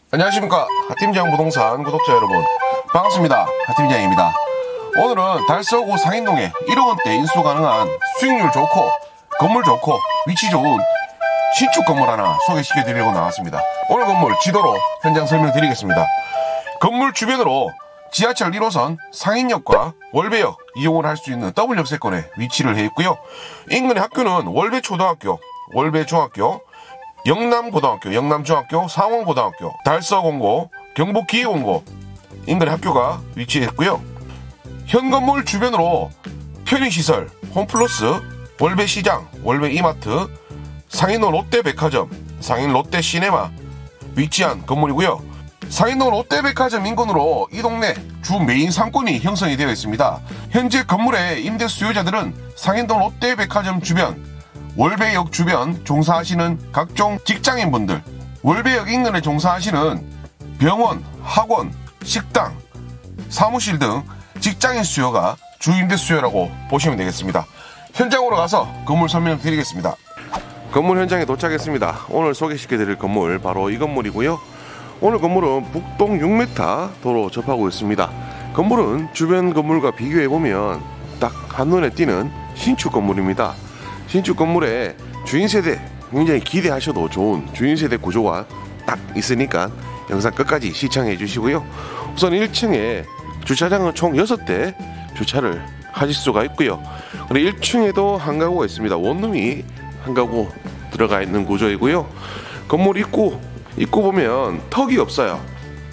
안녕하십니까. 하팀장 부동산 구독자 여러분, 반갑습니다. 하팀장입니다. 오늘은 달서구 상인동에 1억원대 인수 가능한 수익률 좋고 건물 좋고 위치 좋은 신축 건물 하나 소개시켜드리려고 나왔습니다. 오늘 건물 지도로 현장 설명드리겠습니다. 건물 주변으로 지하철 1호선 상인역과 월배역 이용을 할 수 있는 더블 역세권에 위치를 해 있고요. 인근의 학교는 월배초등학교, 월배중학교, 영남고등학교, 영남중학교, 상원고등학교, 달서공고, 경북기계공고 인근의 학교가 위치했고요. 현 건물 주변으로 편의시설, 홈플러스, 월배시장, 월배이마트, 상인동 롯데백화점, 상인 롯데시네마 위치한 건물이고요. 상인동 롯데백화점 인근으로 이 동네 주 메인 상권이 형성이 되어 있습니다. 현재 건물의 임대 수요자들은 상인동 롯데백화점 주변, 월배역 주변 종사하시는 각종 직장인분들, 월배역 인근에 종사하시는 병원, 학원, 식당, 사무실 등 직장인 수요가 주 임대 수요라고 보시면 되겠습니다. 현장으로 가서 건물 설명드리겠습니다. 건물 현장에 도착했습니다. 오늘 소개시켜드릴 건물 바로 이 건물이고요. 오늘 건물은 북동 6m 도로 접하고 있습니다. 건물은 주변 건물과 비교해보면 딱 한눈에 띄는 신축 건물입니다. 신축 건물에 주인세대 굉장히 기대하셔도 좋은 주인세대 구조가 딱 있으니까 영상 끝까지 시청해 주시고요. 우선 1층에 주차장은 총 6대 주차를 하실 수가 있고요. 그리고 1층에도 한 가구가 있습니다. 원룸이 한 가구 들어가 있는 구조이고요. 건물 입구 보면 턱이 없어요.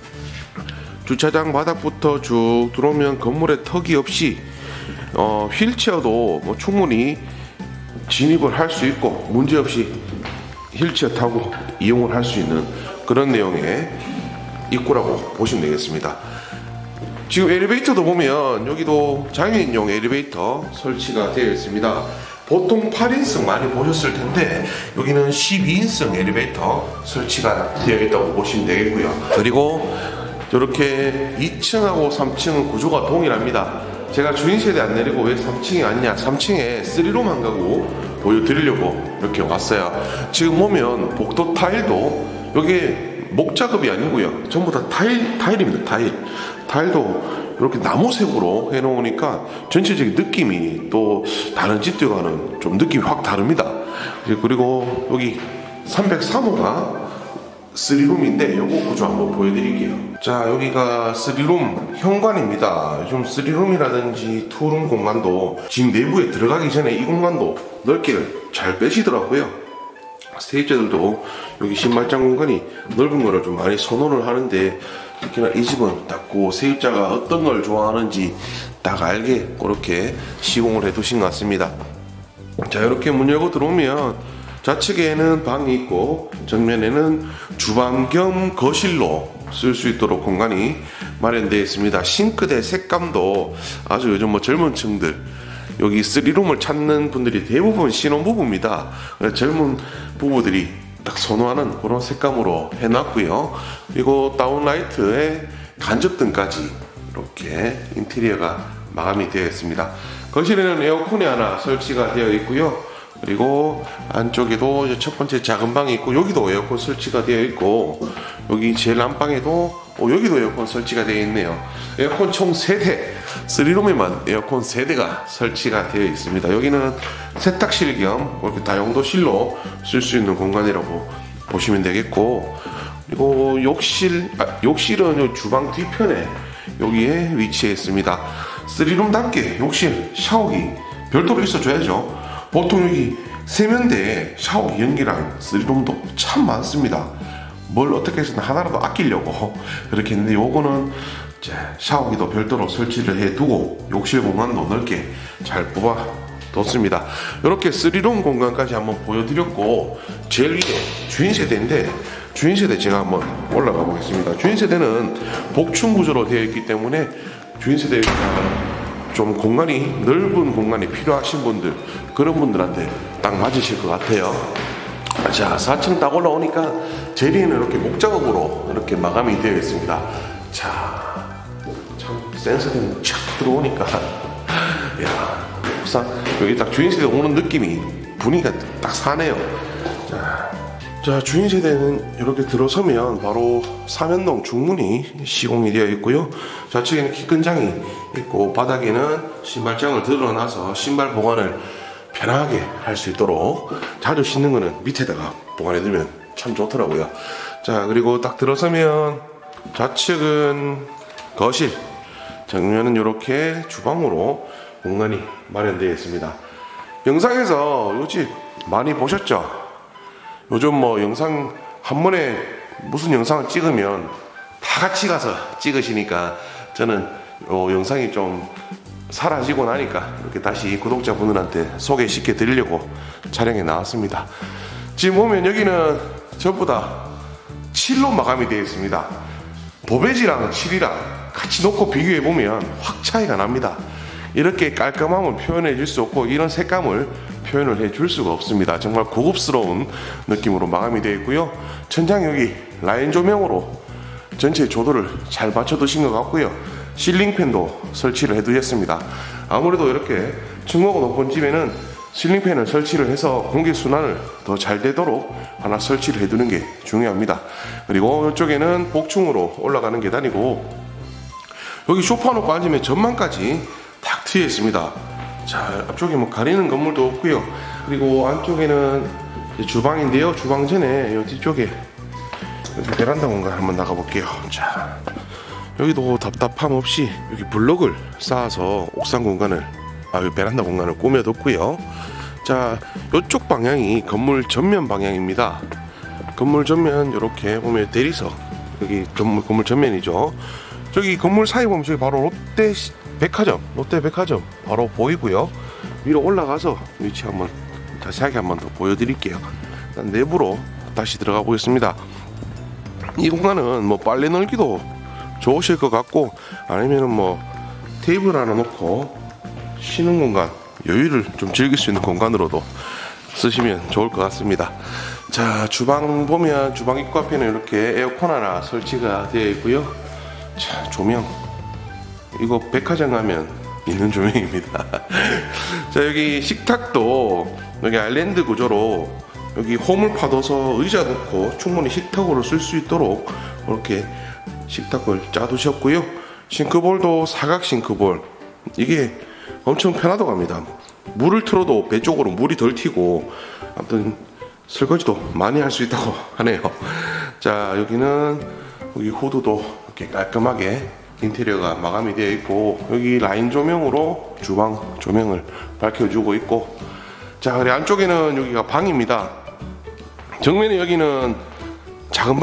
주차장 바닥부터 쭉 들어오면 건물에 턱이 없이 휠체어도 충분히 진입을 할 수 있고 문제없이 휠체어 타고 이용을 할 수 있는 그런 내용의 입구라고 보시면 되겠습니다. 지금 엘리베이터도 보면 여기도 장애인용 엘리베이터 설치가 되어 있습니다. 보통 8인승 많이 보셨을 텐데 여기는 12인승 엘리베이터 설치가 되어 있다고 보시면 되겠고요. 그리고 이렇게 2층하고 3층은 구조가 동일합니다. 제가 주인세대 안 내리고 왜 3층에 왔냐, 3층에 3룸 한 가구 보여드리려고 이렇게 왔어요. 지금 보면 복도 타일도 여기 목작업이 아니고요, 전부 다 타일입니다. 타일도 이렇게 나무색으로 해놓으니까 전체적인 느낌이 또 다른 집들과는 좀 느낌이 확 다릅니다. 그리고 여기 303호가 3룸인데 요거 구조 한번 보여드릴게요. 자, 여기가 3룸 현관입니다. 요즘 3룸이라든지 2룸 공간도 집 내부에 들어가기 전에 이 공간도 넓게 잘 빼시더라고요. 세입자들도 여기 신발장 공간이 넓은 거를 좀 많이 선호를 하는데, 특히나 이 집은 딱 그 세입자가 어떤 걸 좋아하는지 딱 알게 그렇게 시공을 해 두신 것 같습니다. 자, 이렇게 문 열고 들어오면 좌측에는 방이 있고 정면에는 주방 겸 거실로 쓸 수 있도록 공간이 마련되어 있습니다. 싱크대 색감도 아주 요즘 젊은 층들, 여기 3룸을 찾는 분들이 대부분 신혼부부입니다. 젊은 부부들이 딱 선호하는 그런 색감으로 해놨고요. 그리고 다운라이트에 간접등까지 이렇게 인테리어가 마감이 되어 있습니다. 거실에는 에어컨이 하나 설치가 되어 있고요. 그리고 안쪽에도 첫 번째 작은 방이 있고 여기도 에어컨 설치가 되어 있고, 여기 제일 안방에도 여기도 에어컨 설치가 되어 있네요. 에어컨 총 3대, 3룸에만 에어컨 3대가 설치가 되어 있습니다. 여기는 세탁실 겸 이렇게 다용도실로 쓸 수 있는 공간이라고 보시면 되겠고, 그리고 욕실은 주방 뒤편에 여기에 위치해 있습니다. 3룸답게 욕실, 샤워기 별도로 있어줘야죠. 보통 여기 세면대에 샤워 연기랑 3룸도 참 많습니다. 뭘 어떻게 해서든 하나라도 아끼려고 그렇게 했는데, 요거는 샤워기도 별도로 설치를 해두고 욕실 공간도 넓게 잘 뽑아뒀습니다. 이렇게 3룸 공간까지 한번 보여드렸고, 제일 위에 주인세대인데, 주인세대 제가 한번 올라가 보겠습니다. 주인세대는 복층 구조로 되어 있기 때문에 주인세대 좀 공간이 넓은 공간이 필요하신 분들, 그런 분들한테 딱 맞으실 것 같아요. 자, 4층 딱 올라오니까 제리에는 이렇게 목작업으로 이렇게 마감이 되어 있습니다. 자, 참 센서는 촥 들어오니까 야, 우선 여기 딱 주인세대 오는 느낌이, 분위기가 딱 사네요. 자, 자, 주인 세대는 이렇게 들어서면 바로 삼연동 중문이 시공이 되어 있고요. 좌측에는 키큰장이 있고 바닥에는 신발장을 드러나서 신발 보관을 편하게 할 수 있도록, 자주 신는 거는 밑에다가 보관해 두면 참 좋더라고요. 자, 그리고 딱 들어서면 좌측은 거실, 정면은 이렇게 주방으로 공간이 마련되어 있습니다. 영상에서 이 집 많이 보셨죠? 요즘 뭐 영상 한 번에 무슨 영상을 찍으면 다 같이 가서 찍으시니까 저는 영상이 좀 사라지고 나니까 이렇게 다시 구독자분들한테 소개시켜 드리려고 촬영에 나왔습니다. 지금 보면 여기는 전부 다 칠로 마감이 되어 있습니다. 도배지랑 칠이랑 같이 놓고 비교해 보면 확 차이가 납니다. 이렇게 깔끔함을 표현해 줄 수 없고 이런 색감을 표현을 해 줄 수가 없습니다. 정말 고급스러운 느낌으로 마감이 되어 있고요. 천장 여기 라인 조명으로 전체 조도를 잘 맞춰 두신 것 같고요. 실링팬도 설치를 해 두셨습니다. 아무래도 이렇게 층고가 높은 집에는 실링팬을 설치를 해서 공기순환을 더 잘 되도록 하나 설치를 해 두는 게 중요합니다. 그리고 이쪽에는 복층으로 올라가는 계단이고, 여기 소파 놓고 앉으면 전망까지 딱 트여 있습니다. 자, 앞쪽에 뭐 가리는 건물도 없고요. 그리고 안쪽에는 주방인데요. 주방 전에 이 뒤쪽에 여기 베란다 공간 한번 나가 볼게요. 자, 여기도 답답함 없이 여기 블록을 쌓아서 옥상 공간을, 베란다 공간을 꾸며뒀고요. 자, 이쪽 방향이 건물 전면 방향입니다. 건물 전면 이렇게 보면 대리석, 여기 건물 전면이죠. 저기 건물 사이 보면 저기 바로 롯데 백화점 바로 보이고요. 위로 올라가서 위치 한번 자세하게 한번 더 보여드릴게요. 일단 내부로 다시 들어가 보겠습니다. 이 공간은 뭐 빨래 널기도 좋으실 것 같고, 아니면은 뭐 테이블 하나 놓고 쉬는 공간, 여유를 좀 즐길 수 있는 공간으로도 쓰시면 좋을 것 같습니다. 자, 주방 보면 주방 입구 앞에는 이렇게 에어컨 하나 설치가 되어 있고요. 자, 조명, 이거 백화점 가면 있는 조명입니다. 자, 여기 식탁도 여기 아일랜드 구조로 여기 홈을 파둬서 의자 놓고 충분히 식탁으로 쓸 수 있도록 이렇게 식탁을 짜두셨고요. 싱크볼도 사각 싱크볼, 이게 엄청 편하다고 합니다. 물을 틀어도 배 쪽으로 물이 덜 튀고, 아무튼 설거지도 많이 할 수 있다고 하네요. 자, 여기는 여기 후드도 이렇게 깔끔하게 인테리어가 마감이 되어 있고, 여기 라인 조명으로 주방 조명을 밝혀주고 있고, 자, 그리고 안쪽에는 여기가 방입니다. 정면에 여기는 작은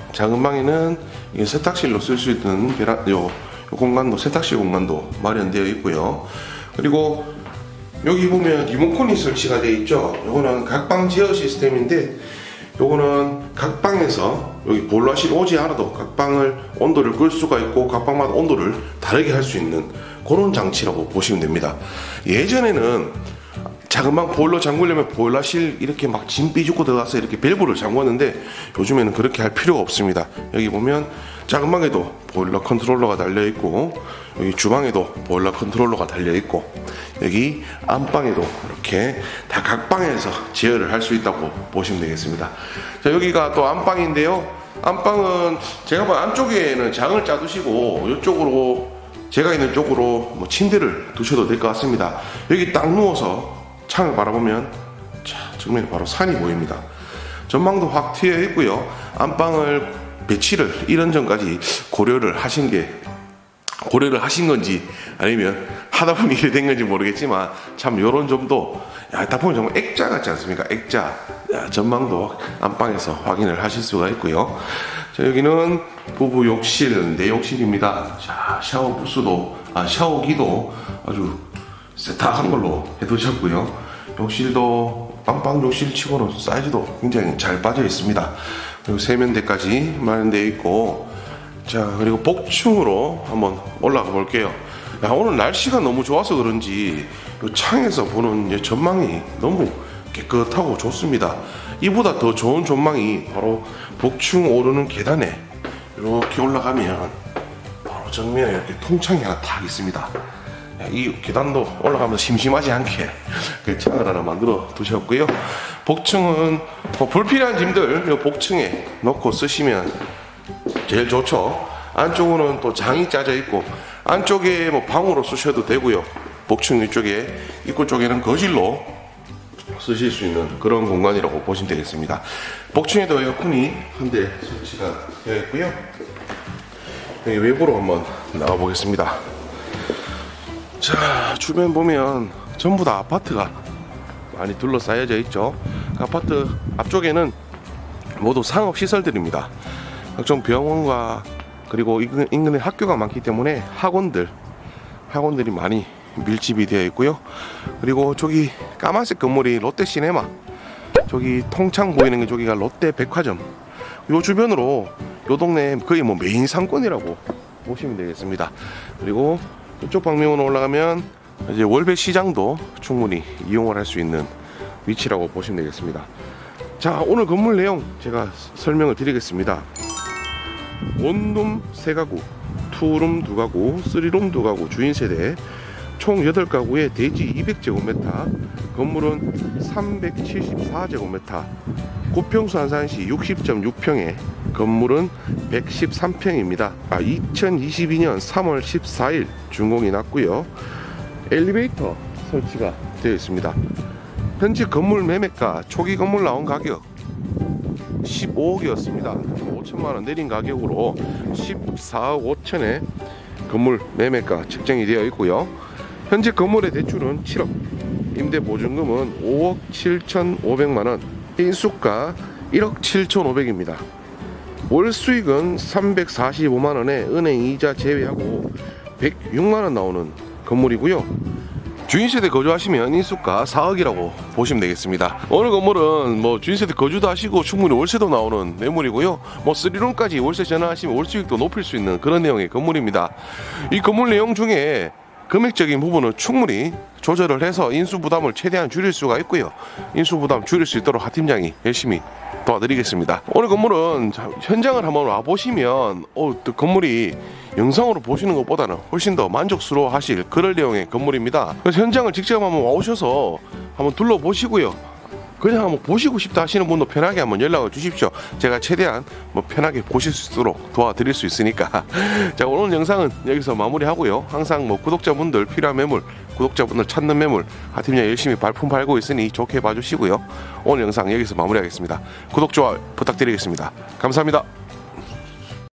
방에는 이게 세탁실로 쓸 수 있는 요 공간도, 세탁실 공간도 마련되어 있고요. 그리고 여기 보면 리모컨이 설치가 되어 있죠. 요거는 각방 제어 시스템인데, 요거는 각방에서 여기 보일러실 오지 않아도 각방을 온도를 끌 수가 있고 각방마다 온도를 다르게 할 수 있는 그런 장치라고 보시면 됩니다. 예전에는 작은 방 보일러 잠그려면 보일러실 이렇게 막 짐 삐죽고 들어가서 이렇게 밸브를 잠궜는데, 요즘에는 그렇게 할 필요가 없습니다. 여기 보면 작은 방에도 보일러 컨트롤러가 달려 있고, 여기 주방에도 보일러 컨트롤러가 달려 있고, 여기 안방에도 이렇게 다 각방에서 제어를 할 수 있다고 보시면 되겠습니다. 자, 여기가 또 안방인데요. 안방은 제가 봐 안쪽에는 장을 짜두시고, 이쪽으로 제가 있는 쪽으로 뭐 침대를 두셔도 될 것 같습니다. 여기 딱 누워서 창을 바라보면 자, 정면에 바로 산이 보입니다. 전망도 확 트여 있고요. 안방을 배치를 이런 점까지 고려를 하신 건지 아니면 하다 보니 이래 된 건지 모르겠지만, 참 요런 점도 딱 보면 정말 액자 같지 않습니까? 액자. 전망도 안방에서 확인을 하실 수가 있고요. 자, 여기는 부부 욕실, 내욕실입니다. 자, 샤워 부스도, 샤워기도 아주 세탁한 걸로 해두셨고요. 욕실도 빵빵 욕실 치고는 사이즈도 굉장히 잘 빠져 있습니다. 그리고 세면대까지 마련되어 있고, 자, 그리고 복층으로 한번 올라가 볼게요. 야, 오늘 날씨가 너무 좋아서 그런지 이 창에서 보는 전망이 너무 깨끗하고 좋습니다. 이보다 더 좋은 전망이 바로 복층 오르는 계단에 이렇게 올라가면 바로 정면에 이렇게 통창이 하나 딱 있습니다. 이 계단도 올라가면서 심심하지 않게 그 창을 하나 만들어 두셨고요. 복층은 뭐 불필요한 짐들 요 복층에 넣고 쓰시면 제일 좋죠. 안쪽으로는 또 장이 짜져 있고 안쪽에 뭐 방으로 쓰셔도 되고요. 복층 위쪽에 입구 쪽에는 거실로 쓰실 수 있는 그런 공간이라고 보시면 되겠습니다. 복층에도 에어컨이 한 대 설치가 되어 있고요. 여기 외부로 한번 나가 보겠습니다. 자, 주변 보면 전부 다 아파트가 많이 둘러싸여져 있죠. 아파트 앞쪽에는 모두 상업시설들입니다. 각종 병원과 그리고 인근에 학교가 많기 때문에 학원들이 많이 밀집이 되어 있고요. 그리고 저기 까만색 건물이 롯데시네마, 저기 통창 보이는 게 저기가 롯데백화점. 요 주변으로 요 동네 거의 뭐 메인 상권이라고 보시면 되겠습니다. 그리고 이쪽 방면으로 올라가면 이제 월배시장도 충분히 이용을 할 수 있는 위치라고 보시면 되겠습니다. 자, 오늘 건물 내용 제가 설명을 드리겠습니다. 원룸 3가구, 투룸 2가구, 3룸 2가구 주인 세대 총 8가구에 대지 200제곱미터, 건물은 374제곱미터, 고평수 안산시 60.6평에 건물은 113평입니다. 2022년 3월 14일 준공이 났고요. 엘리베이터 설치가 되어 있습니다. 현재 건물 매매가 초기 건물 나온 가격 15억이었습니다. 5천만원 내린 가격으로 14억 5천에 건물 매매가 책정이 되어 있고요. 현재 건물의 대출은 7억, 임대보증금은 5억 7,500만원, 인수가 1억 7,500입니다. 월 수익은 345만원에 은행 이자 제외하고 106만원 나오는 건물이고요. 주인세대 거주하시면 인수가 4억이라고 보시면 되겠습니다. 오늘 건물은 뭐 주인세대 거주도 하시고 충분히 월세도 나오는 매물이고요. 뭐 3룸까지 월세 전환하시면 월수익도 높일 수 있는 그런 내용의 건물입니다. 이 건물 내용 중에 금액적인 부분은 충분히 조절을 해서 인수부담을 최대한 줄일 수가 있고요. 인수부담 줄일 수 있도록 하팀장이 열심히 도와드리겠습니다. 오늘 건물은 현장을 한번 와보시면 또 건물이 영상으로 보시는 것보다는 훨씬 더 만족스러워 하실 그런 내용의 건물입니다. 그래서 현장을 직접 한번 와오셔서 한번 둘러보시고요. 그냥 한번 보시고 싶다 하시는 분도 편하게 한번 연락을 주십시오. 제가 최대한 뭐 편하게 보실 수 있도록 도와드릴 수 있으니까. 자, 오늘 영상은 여기서 마무리하고요. 항상 뭐 구독자분들 필요한 매물, 구독자분들 찾는 매물 하팀장 열심히 발품 팔고 있으니 좋게 봐주시고요. 오늘 영상 여기서 마무리하겠습니다. 구독, 좋아요 부탁드리겠습니다. 감사합니다.